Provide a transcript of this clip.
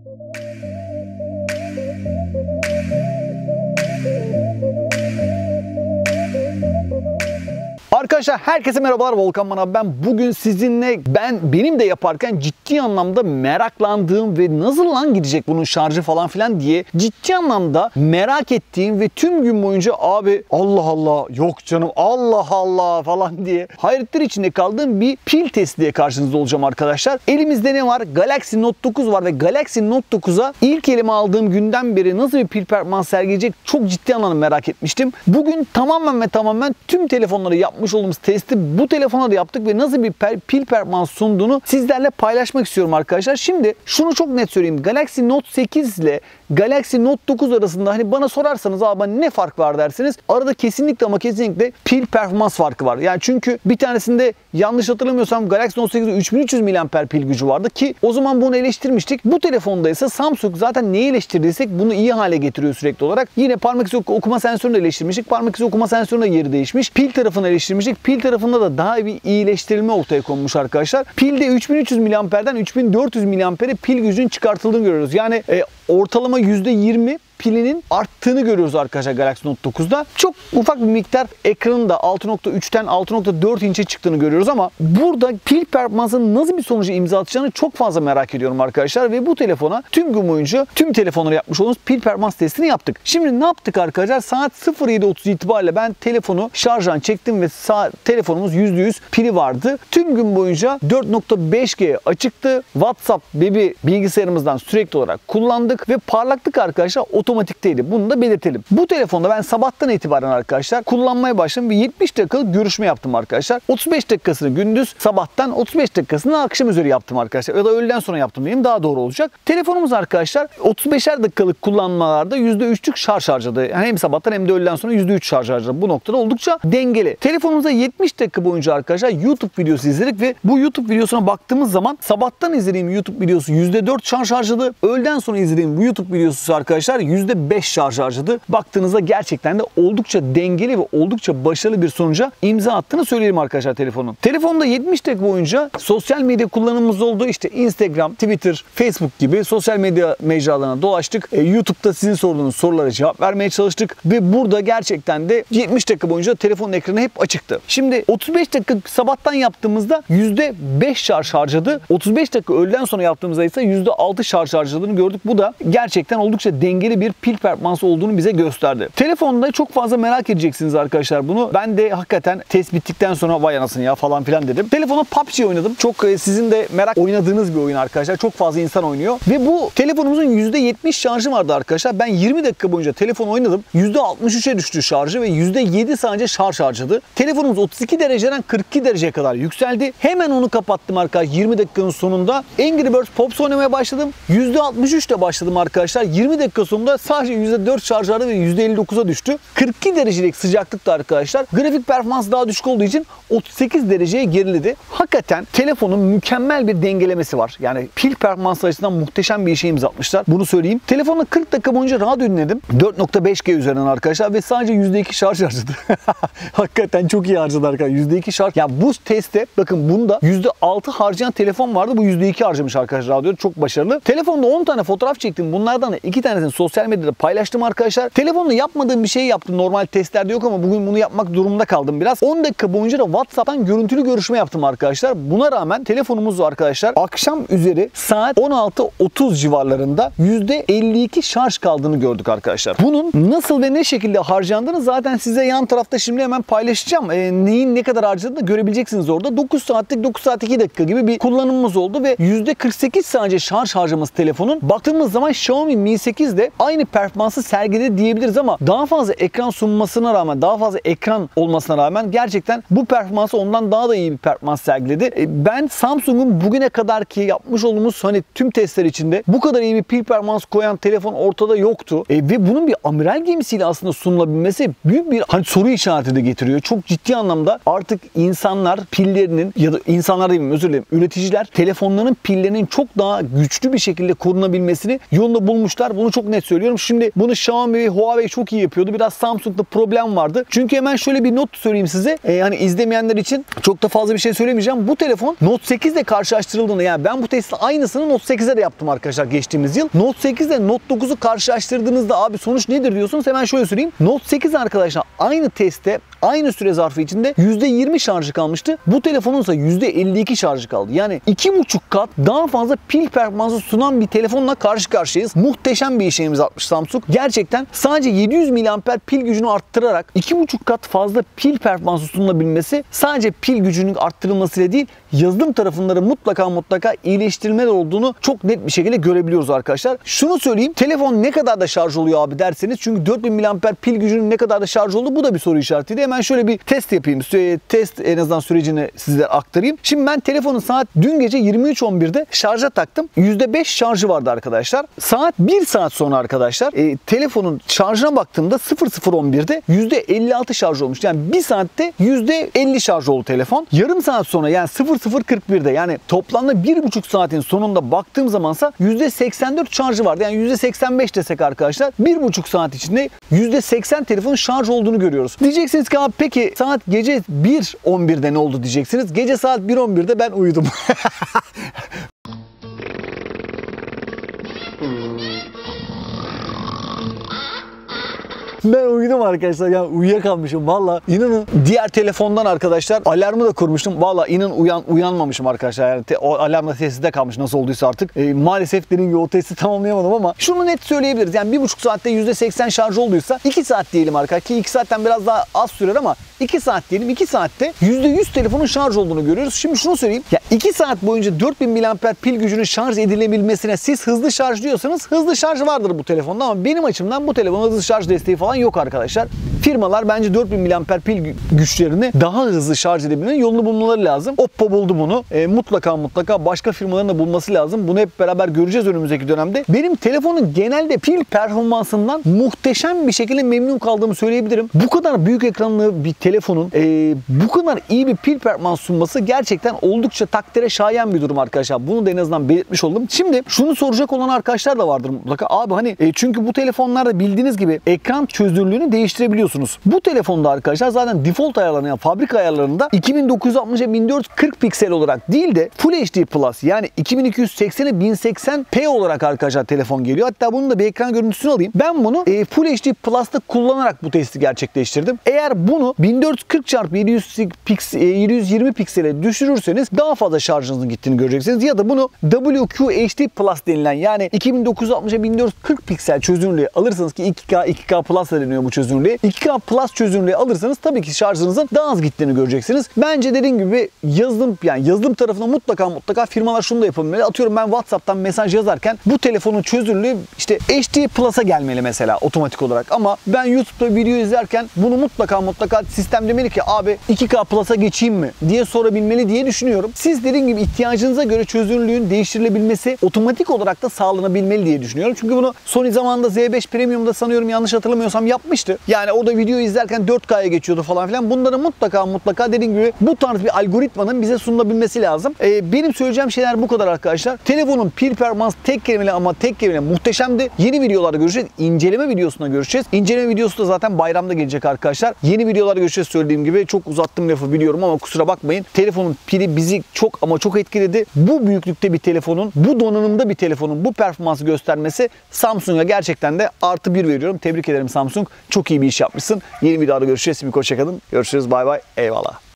Arkadaşlar herkese merhabalar, Volkan Manav ben. Bugün sizinle benim de yaparken ciddi anlamda meraklandığım ve nasıl lan gidecek bunun şarjı falan filan diye ciddi anlamda merak ettiğim ve tüm gün boyunca abi Allah Allah yok canım Allah Allah falan diye hayretler içinde kaldığım bir pil testi diye karşınızda olacağım arkadaşlar. Elimizde ne var? Galaxy Note 9 var ve Galaxy Note 9'a ilk elime aldığım günden beri nasıl bir pil performans sergileyecek çok ciddi anlamda merak etmiştim. Bugün tamamen tüm telefonları yapmış olduğumuz testi bu telefona da yaptık ve nasıl bir pil performans sunduğunu sizlerle paylaşmak istiyorum arkadaşlar. Şimdi şunu çok net söyleyeyim. Galaxy Note 8 ile Galaxy Note 9 arasında hani bana sorarsanız abi ne fark var dersiniz. Arada kesinlikle pil performans farkı var. Yani çünkü bir tanesinde yanlış hatırlamıyorsam Galaxy Note 8'de 3300 mAh pil gücü vardı ki o zaman bunu eleştirmiştik. Bu telefonda ise Samsung zaten neyi eleştirdiysek bunu iyi hale getiriyor sürekli olarak. Yine parmak izi okuma sensörünü eleştirmiştik. Parmak izi okuma sensörünün de yeri değişmiş. Pil tarafını eleştirmiştik. Pil tarafında da daha bir iyileştirilme ortaya konmuş arkadaşlar. Pilde 3300 mAh'den 3400 mAh'e pil gücünün çıkartıldığını görüyoruz. Yani ortalama %20 pilinin arttığını görüyoruz arkadaşlar Galaxy Note 9'da. Çok ufak bir miktar ekranın da 6.3'ten 6.4 inçe çıktığını görüyoruz ama burada pil performansının nasıl bir sonucu imza atacağını çok fazla merak ediyorum arkadaşlar ve bu telefona tüm gün boyunca tüm telefonlara yapmış olduğumuz pil performans testini yaptık. Şimdi ne yaptık arkadaşlar? Saat 07.30 itibariyle ben telefonu şarjdan çektim ve telefonumuz %100 pili vardı. Tüm gün boyunca 4.5G açıktı. WhatsApp bilgisayarımızdan sürekli olarak kullandık ve parlaklık arkadaşlar otomatikteydi. Bunu da belirtelim. Bu telefonda ben sabahtan itibaren arkadaşlar kullanmaya başladım ve 70 dakikalık görüşme yaptım arkadaşlar. 35 dakikasını gündüz sabahtan 35 dakikasını akşam üzeri yaptım arkadaşlar. Ya da öğleden sonra yaptım diyeyim daha doğru olacak. Telefonumuz arkadaşlar 35'er dakikalık kullanmalarda %3'lük şarj harcadı. Yani hem sabahtan hem de öğleden sonra %3 şarj harcadı. Bu noktada oldukça dengeli. Telefonumuza 70 dakika boyunca arkadaşlar YouTube videosu izledik ve bu YouTube videosuna baktığımız zaman sabahtan izlediğim YouTube videosu %4 şarj harcadı. Öğleden sonra izlediğim bu YouTube videosu arkadaşlar %5 şarj harcadı. Baktığınızda gerçekten de oldukça dengeli ve oldukça başarılı bir sonuca imza attığını söyleyelim arkadaşlar telefonun. Telefonda 70 dakika boyunca sosyal medya kullanımımız oldu. İşte Instagram, Twitter, Facebook gibi sosyal medya mecralarına dolaştık. YouTube'da sizin sorduğunuz sorulara cevap vermeye çalıştık ve burada gerçekten de 70 dakika boyunca telefonun ekranı hep açıktı. Şimdi 35 dakika sabahtan yaptığımızda %5 şarj harcadı. 35 dakika öğleden sonra yaptığımızda ise %6 şarj harcadığını gördük. Bu da gerçekten oldukça dengeli bir pil performansı olduğunu bize gösterdi. Telefonda çok fazla merak edeceksiniz arkadaşlar bunu. Ben de hakikaten test bittikten sonra vay anasını ya falan filan dedim. Telefona PUBG oynadım. Çok sizin de merak oynadığınız bir oyun arkadaşlar. Çok fazla insan oynuyor. Ve bu telefonumuzun %70 şarjı vardı arkadaşlar. Ben 20 dakika boyunca telefon oynadım. %63'e düştü şarjı ve %7 sadece şarj harcadı. Telefonumuz 32 dereceden 42 dereceye kadar yükseldi. Hemen onu kapattım arkadaşlar 20 dakikanın sonunda. Angry Birds Pops oynamaya başladım. %63'te başladım arkadaşlar. 20 dakika sonunda sadece %4 şarj harcadı ve %59'a düştü. 42 derecelik sıcaklıkta arkadaşlar. Grafik performans daha düşük olduğu için 38 dereceye geriledi. Hakikaten telefonun mükemmel bir dengelemesi var. Yani pil performansı açısından muhteşem bir işe imza atmışlar. Bunu söyleyeyim. Telefonla 40 dakika boyunca radyo dinledim. 4.5G üzerinden arkadaşlar ve sadece %2 şarj harcadı. Hakikaten çok iyi harcadı arkadaşlar. %2 şarj. Ya bu testte bakın bunda %6 harcayan telefon vardı. Bu %2 harcamış arkadaşlar radyo. Çok başarılı. Telefonda 10 tane fotoğraf çektim. Bunlardan da 2 tanesini sosyal medyada paylaştım arkadaşlar. Telefonla yapmadığım bir şey yaptım. Normal testlerde yok ama bugün bunu yapmak durumunda kaldım biraz. 10 dakika boyunca da WhatsApp'tan görüntülü görüşme yaptım arkadaşlar. Buna rağmen telefonumuz arkadaşlar akşam üzeri saat 16.30 civarlarında %52 şarj kaldığını gördük arkadaşlar. Bunun nasıl ve ne şekilde harcandığını zaten size yan tarafta şimdi hemen paylaşacağım. Neyin ne kadar harcadığını da görebileceksiniz orada. 9 saat 2 dakika gibi bir kullanımımız oldu ve %48 sadece şarj harcaması telefonun. Baktığımız zaman Xiaomi Mi 8 de aynı performansı sergiledi diyebiliriz ama daha fazla ekran sunmasına rağmen, daha fazla ekran olmasına rağmen gerçekten bu performansı ondan daha da iyi bir performans sergiledi. Ben Samsung'un bugüne kadar ki yapmış olduğumuz hani tüm testler içinde bu kadar iyi bir pil performansı koyan telefon ortada yoktu. Ve bunun bir amiral gemisiyle aslında sunulabilmesi büyük bir soru işareti de getiriyor. Çok ciddi anlamda artık insanlar pillerinin ya da insanlar değil mi özür dilerim üreticiler telefonların pillerinin çok daha güçlü bir şekilde korunabilmesini yolunda bulmuşlar. Bunu çok net söyleyeyim. söylüyorum. Şimdi bunu Xiaomi ve Huawei çok iyi yapıyordu. Biraz Samsung'da problem vardı. Çünkü hemen şöyle bir not söyleyeyim size. Hani izlemeyenler için çok da fazla bir şey söylemeyeceğim. Bu telefon Note 8 ile karşılaştırıldığında, yani ben bu testi aynısını Note 8'e de yaptım arkadaşlar geçtiğimiz yıl. Note 8 ile Note 9'u karşılaştırdığınızda abi sonuç nedir diyorsunuz. Hemen şöyle söyleyeyim. Note 8 arkadaşlar aynı testte aynı süre zarfı içinde %20 şarjı kalmıştı. Bu telefonun ise %52 şarjı kaldı. Yani 2,5 kat daha fazla pil performansı sunan bir telefonla karşı karşıyayız. Muhteşem bir işe imza atmış Samsung. Gerçekten sadece 700 mAh pil gücünü arttırarak 2,5 kat fazla pil performansı sunulabilmesi sadece pil gücünün arttırılmasıyla değil, yazılım tarafında da mutlaka iyileştirmeler olduğunu çok net bir şekilde görebiliyoruz arkadaşlar. Şunu söyleyeyim. Telefon ne kadar da şarj oluyor abi derseniz, çünkü 4000 mAh pil gücünün ne kadar da şarj olduğu, bu da bir soru işaretiydi. Hemen şöyle bir test yapayım. Test en azından sürecini size aktarayım. Şimdi ben telefonu saat dün gece 23.11'de şarja taktım. %5 şarjı vardı arkadaşlar. Saat 1 saat sonra arkadaşlar telefonun şarjına baktığımda 00.11'de %56 şarj olmuş. Yani 1 saatte %50 şarj oldu telefon. Yarım saat sonra yani 00.41'de, yani toplamda 1,5 saatin sonunda baktığım zamansa %84 şarjı vardı. Yani %85 desek arkadaşlar 1,5 saat içinde %80 telefonun şarj olduğunu görüyoruz. Diyeceksiniz ki abi peki saat gece 1.11'de ne oldu diyeceksiniz. Gece saat 1.11'de ben uyudum. Ben uyudum arkadaşlar, yani uyuyakalmışım valla. İnanın diğer telefondan arkadaşlar alarmı da kurmuştum. Valla inanın uyanmamışım arkadaşlar. Yani o alarm da tesiste kalmış nasıl olduysa artık. Maalesef dediğim gibi o testi tamamlayamadım ama şunu net söyleyebiliriz. Yani 1,5 saatte %80 şarj olduysa 2 saat diyelim arkadaşlar, ki 2 saatten biraz daha az sürer ama 2 saat diyelim. 2 saatte %100 telefonun şarj olduğunu görüyoruz. Şimdi şunu söyleyeyim. Ya 2 saat boyunca 4000 mAh pil gücünün şarj edilebilmesine siz hızlı şarj diyorsanız hızlı şarj vardır bu telefonda, ama benim açımdan bu telefonun hızlı şarj desteği falan yok arkadaşlar. Firmalar bence 4000 mAh pil güçlerini daha hızlı şarj edebilmenin yolunu bulmaları lazım. Oppo buldu bunu. Mutlaka başka firmaların da bulması lazım. Bunu hep beraber göreceğiz önümüzdeki dönemde. Benim telefonun genelde pil performansından muhteşem bir şekilde memnun kaldığımı söyleyebilirim. Bu kadar büyük ekranlı bir telefonun bu kadar iyi bir pil performans sunması gerçekten oldukça takdire şayan bir durum arkadaşlar. Bunu da en azından belirtmiş oldum. Şimdi şunu soracak olan arkadaşlar da vardır mutlaka. Abi hani çünkü bu telefonlarda bildiğiniz gibi ekran çözünürlüğünü değiştirebiliyorsunuz. Bu telefonda arkadaşlar zaten default ayarlarında, yani fabrika ayarlarında 2960'a 1440 piksel olarak değil de Full HD Plus, yani 2280'e 1080p olarak arkadaşlar telefon geliyor. Hatta bunun da bir ekran görüntüsünü alayım. Ben bunu Full HD Plus'ta kullanarak bu testi gerçekleştirdim. Eğer bunu 1440x720 piksele düşürürseniz daha fazla şarjınızın gittiğini göreceksiniz. Ya da bunu WQHD Plus denilen, yani 2960'a 1440 piksel çözünürlüğü alırsanız, ki 2K Plus deniyor bu çözünürlüğe. 2K Plus çözünürlüğü alırsanız tabii ki şarjınızın daha az gittiğini göreceksiniz. Bence dediğim gibi yazılım tarafında mutlaka firmalar şunu da yapabilmeli. Atıyorum ben WhatsApp'tan mesaj yazarken bu telefonun çözünürlüğü işte HD Plus'a gelmeli mesela otomatik olarak. Ama ben YouTube'da video izlerken bunu mutlaka sistem demeli ki abi 2K Plus'a geçeyim mi diye sorabilmeli diye düşünüyorum. Siz dediğim gibi ihtiyacınıza göre çözünürlüğün değiştirilebilmesi otomatik olarak da sağlanabilmeli diye düşünüyorum. Çünkü bunu Sony zamanında Z5 Premium'da sanıyorum, yanlış hatırlamıyorsam yapmıştı. Yani o da video izlerken 4K'ya geçiyordu falan filan. Bunların mutlaka dediğim gibi bu tarz bir algoritmanın bize sunulabilmesi lazım. Benim söyleyeceğim şeyler bu kadar arkadaşlar. Telefonun pil performansı tek kelimeyle muhteşemdi. Yeni videolarda görüşeceğiz. İnceleme videosunda görüşeceğiz. İnceleme videosu da zaten bayramda gelecek arkadaşlar. Yeni videolarda görüşeceğiz söylediğim gibi. Çok uzattım lafı biliyorum ama kusura bakmayın. Telefonun pili bizi çok etkiledi. Bu büyüklükte bir telefonun, bu donanımda bir telefonun bu performansı göstermesi Samsung'a gerçekten de +1 veriyorum. Tebrik ederim Samsung. Çok iyi bir iş yapmışsın. Yeni videoda görüşeceğiz. Bir hoşça kalın. Görüşürüz. Bay bay. Eyvallah.